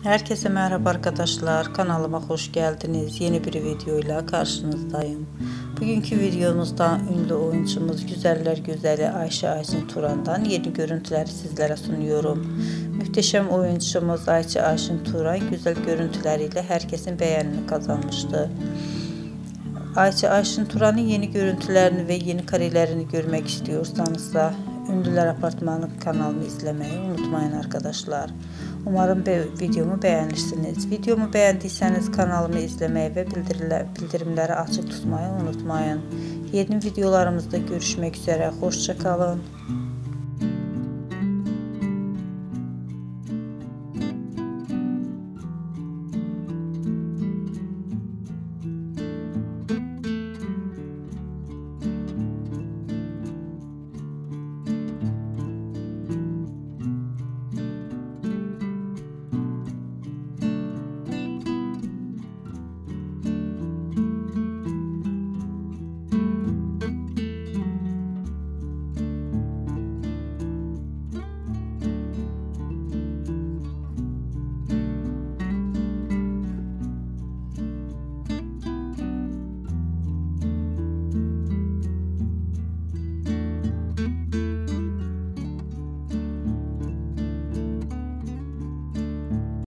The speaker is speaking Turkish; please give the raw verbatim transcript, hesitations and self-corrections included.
Herkese merhaba arkadaşlar, kanalıma hoş geldiniz. Yeni bir videoyla karşınızdayım. Bugünkü videomuzda ünlü oyuncumuz Güzeller Güzeli Ayşe Ayşin Turan'dan yeni görüntüleri sizlere sunuyorum. Muhteşem oyuncumuz Ayşe Ayşin Turan güzel görüntüleriyle herkesin beğenini kazanmıştı. Ayşe Ayşin Turan'ın yeni görüntülerini ve yeni karelerini görmek istiyorsanız da Ünlüler Apartmanı kanalımı izlemeyi unutmayın arkadaşlar. Umarım be videomu beğenirsiniz. Videomu beğendiyseniz kanalımı izlemeyi ve bildirimleri açık tutmayı unutmayın. Yeni videolarımızda görüşmek üzere. Hoşça kalın.